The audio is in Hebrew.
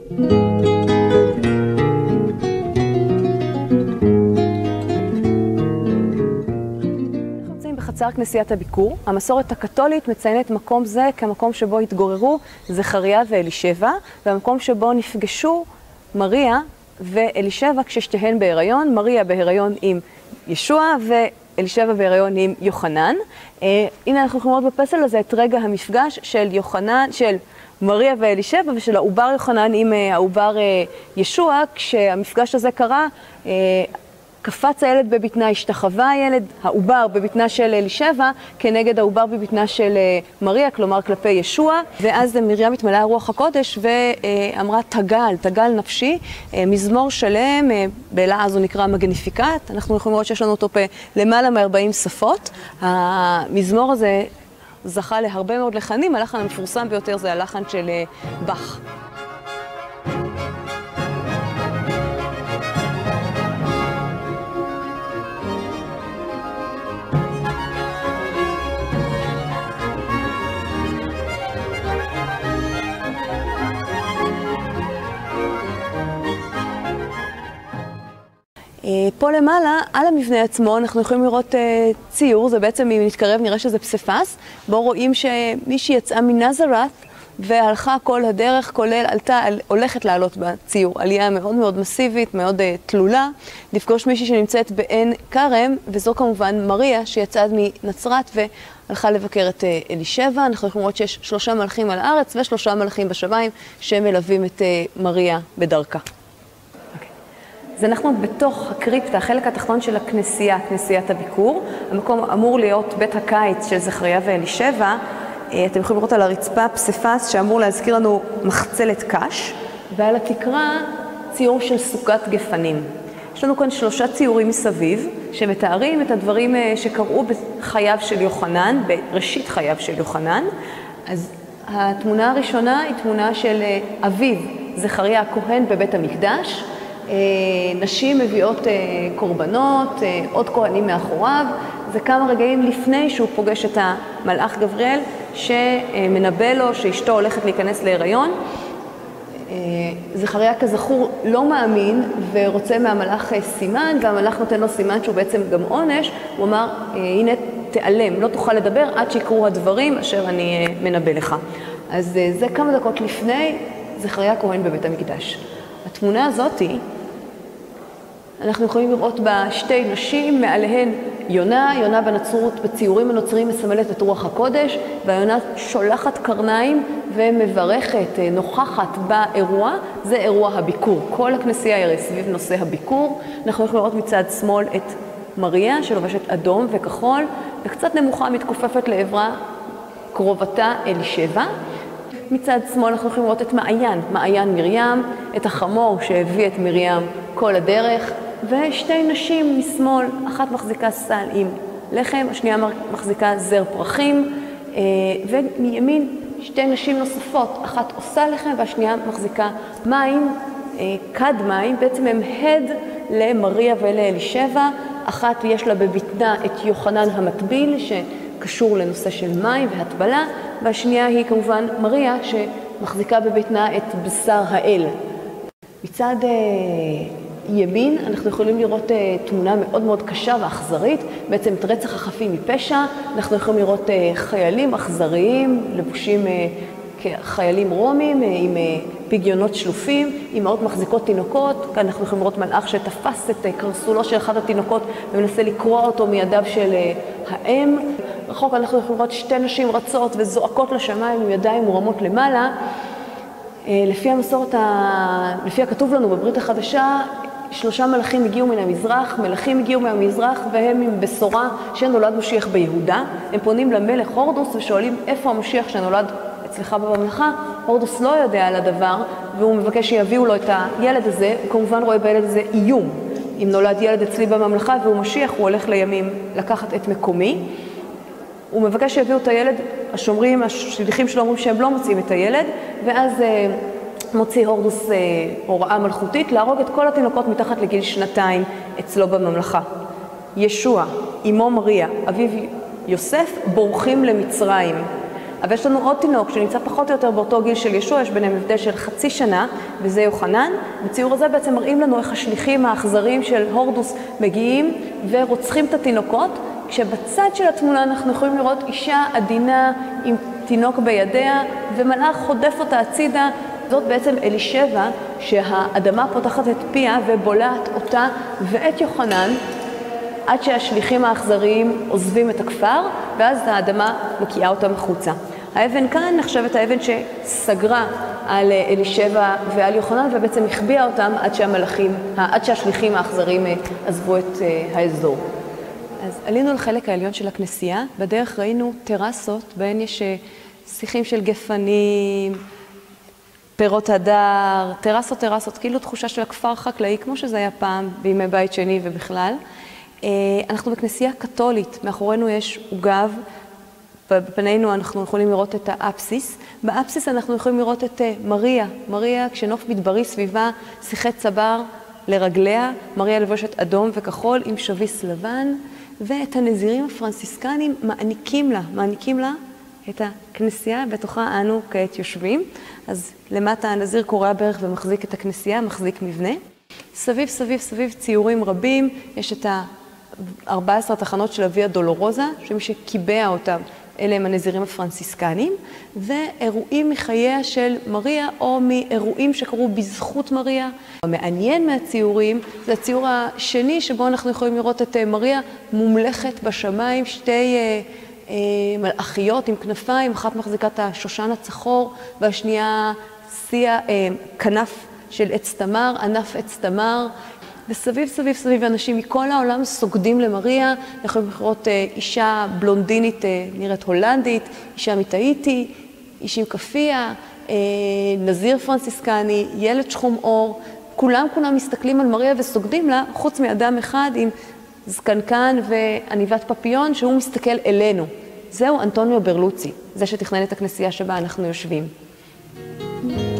בחצר כנסיית הביקור. המסורת הקתולית מציינת מקום זה כמקום שבו התגוררו זכריה ואלישבע, והמקום שבו נפגשו מריה ואלישבע כששתיהן בהיריון, מריה בהיריון עם ישוע ואלישבע בהיריון עם יוחנן. הנה אנחנו יכולים לראות בפסל הזה את רגע המפגש של מריה ואלישבע ושל העובר יוחנן עם העובר ישוע. כשהמפגש הזה קרה, קפץ הילד בבטנה, השתחווה הילד, העובר בבטנה של אלישבע, כנגד העובר בבטנה של מריה, כלומר כלפי ישוע. ואז מרים התמלאה רוח הקודש ואמרה תגל נפשי, מזמור שלם, בלעז הוא נקרא מגניפיקט. אנחנו יכולים לראות שיש לנו אותו למעלה מ-40 שפות. המזמור הזה זכה להרבה מאוד לחנים, הלחן המפורסם ביותר זה הלחן של באך. פה למעלה, על המבנה עצמו, אנחנו יכולים לראות ציור, זה בעצם, אם נתקרב נראה שזה פסיפס, בו רואים שמישהי יצאה מנזרת והלכה כל הדרך, כולל הולכת לעלות בציור. עלייה מאוד מאוד מסיבית, מאוד תלולה, לפגוש מישהי שנמצאת בעין כרם, וזו כמובן מריה שיצאה מנצרת והלכה לבקר את אלישבע. אנחנו יכולים לראות שיש 3 מלאכים על הארץ ו3 מלאכים בשמיים שמלווים את מריה בדרכה. אז אנחנו בתוך הקריפטה, החלק התחתון של הכנסייה, כנסיית הביקור. המקום אמור להיות בית הקיץ של זכריה ואלישבע. אתם יכולים לראות על הרצפה פסיפס שאמור להזכיר לנו מחצלת קש, ועל התקרה ציור של סוכת גפנים. יש לנו כאן 3 ציורים מסביב, שמתארים את הדברים שקראו בחייו של יוחנן, בראשית חייו של יוחנן. אז התמונה הראשונה היא תמונה של אביו, זכריה הכהן בבית המקדש. נשים מביאות קורבנות, עוד כהנים מאחוריו. זה כמה רגעים לפני שהוא פוגש את המלאך גבריאל שמנבא לו שאשתו הולכת להיכנס להיריון. זכריה כזכור לא מאמין ורוצה מהמלאך סימן, והמלאך נותן לו סימן שהוא בעצם גם עונש. הוא אמר, הנה תיעלם, לא תוכל לדבר עד שיקרו הדברים אשר אני מנבא לך. אז זה כמה דקות לפני זכריה הכהן בבית המקדש. התמונה הזאת, אנחנו יכולים לראות בה 2 נשים, מעליהן יונה בנצרות, בציורים הנוצריים מסמלת את רוח הקודש, והיונה שולחת קרניים ומברכת, נוכחת באירוע, זה אירוע הביקור. כל הכנסייה היא סביב נושא הביקור. אנחנו יכולים לראות מצד שמאל את מריה שלובשת אדום וכחול, וקצת נמוכה מתכופפת לעברה קרובתה אלישבע. מצד שמאל אנחנו יכולים לראות את מעיין מרים, את החמור שהביא את מרים כל הדרך, ו2 נשים משמאל, אחת מחזיקה סל עם לחם, השנייה מחזיקה זר פרחים, ומימין 2 נשים נוספות, אחת עושה לחם והשנייה מחזיקה מים, כד מים, בעצם הם הד למריה ולאלישבע. אחת יש לה בבטנה את יוחנן המטביל שקשור לנושא של מים והטבלה, והשנייה היא כמובן מריה שמחזיקה בבטנה את בשר האל. מצד ימין אנחנו יכולים לראות תמונה מאוד מאוד קשה ואכזרית, בעצם את רצח החפים מפשע. אנחנו יכולים לראות חיילים אכזריים, לבושים כחיילים רומים, עם פגיונות שלופים, אמהות מחזיקות תינוקות. כאן אנחנו יכולים לראות מלאך שתפס את קרסולו של אחד התינוקות ומנסה לקרוע אותו מידיו של האם. רחוק אנחנו יכולים לראות 2 נשים רצות וזועקות לשמיים עם ידיים מורמות למעלה. לפי המסורת, לפי הכתוב לנו בברית החדשה, 3 מלאכים הגיעו מן המזרח, מלאכים הגיעו מהמזרח, והם עם בשורה שנולד משיח ביהודה. הם פונים למלך הורדוס ושואלים איפה המשיח שנולד אצלך בממלכה. הורדוס לא יודע על הדבר, והוא מבקש שיביאו לו את הילד הזה. הוא כמובן רואה בילד הזה איום. אם נולד ילד אצלי בממלכה והוא משיח, הוא הולך לימים לקחת את מקומי. הוא מבקש שיביאו את הילד, השומרים, השליחים שלו אומרים שהם לא מוצאים את הילד, ואז מוציא הורדוס הוראה מלכותית להרוג את כל התינוקות מתחת לגיל 2 אצלו בממלכה. ישוע, אמו מריה, אביו יוסף, בורחים למצרים. אבל יש לנו עוד תינוק שנמצא פחות או יותר באותו גיל של ישוע, יש ביניהם הבדל של חצי שנה, וזה יוחנן. בציור הזה בעצם מראים לנו איך השליחים האכזרים של הורדוס מגיעים ורוצחים את התינוקות, כשבצד של התמונה אנחנו יכולים לראות אישה עדינה עם תינוק בידיה, ומלאך חודף אותה הצידה. זאת בעצם אלישבע, שהאדמה פותחת את פיה ובולעת אותה ואת יוחנן, עד שהשליחים האכזריים עוזבים את הכפר, ואז האדמה מקיאה אותם החוצה. האבן כאן נחשבת האבן שסגרה על אלישבע ועל יוחנן, ובעצם החביאה אותם עד שהשליחים האכזריים עזבו את האזור. אז עלינו לחלק העליון של הכנסייה, בדרך ראינו טרסות, בהן יש שיחים של גפנים, פירות הדר, טרסות, כאילו תחושה של הכפר חקלאי, כמו שזה היה פעם בימי בית שני ובכלל. אנחנו בכנסייה קתולית, מאחורינו יש עוגב, בפנינו אנחנו יכולים לראות את האפסיס. באפסיס אנחנו יכולים לראות את מריה, כשנוף מדברי סביבה, שיחי צבר לרגליה, מריה לבושת אדום וכחול עם שביס לבן, ואת הנזירים הפרנסיסקנים מעניקים לה את הכנסייה, בתוכה אנו כעת יושבים. אז למטה הנזיר קורע ברך ומחזיק את הכנסייה, מחזיק מבנה. סביב ציורים רבים, יש את 14 תחנות של אביה דולורוזה, שמי שקיבע אותם אלה הם הנזירים הפרנסיסקנים, ואירועים מחייה של מריה, או מאירועים שקרו בזכות מריה. המעניין מהציורים זה הציור השני, שבו אנחנו יכולים לראות את מריה מומלכת בשמיים, שתי מלאכיות עם כנפיים, אחת מחזיקת השושן הצחור, והשנייה כנף של עץ תמר, ענף עץ תמר, וסביב אנשים מכל העולם סוגדים למריה. אנחנו יכולים לראות אישה בלונדינית נראית הולנדית, אישה מתאיטי, איש עם כפיה, נזיר פרנסיסקני, ילד שחום עור, כולם מסתכלים על מריה וסוגדים לה, חוץ מאדם אחד עם זקנקן ועניבת פפיון, שהוא מסתכל אלינו. זהו אנטוניו ברלוצי, זה שתכנן את הכנסייה שבה אנחנו יושבים.